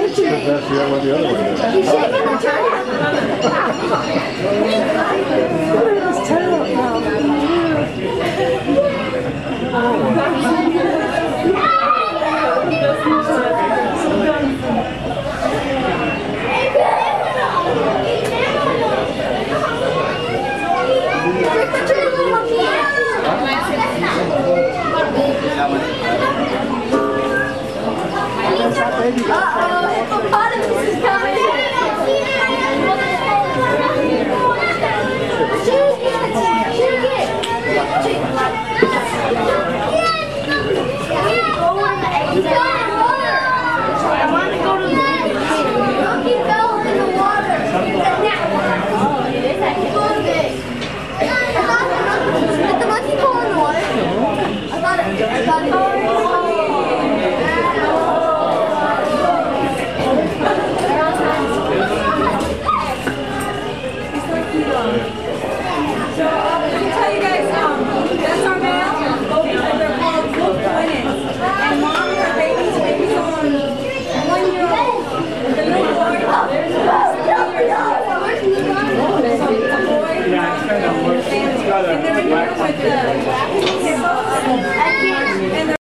That's what the other one did. He's shaking the tree. Look at his tail now. Uh-oh, Hippopotamus is coming. Shoot it. I want to go to the monkey fell in the water. Oh, it is actually big. Did the monkey fall in the water? I thought it. Yeah, it's kind of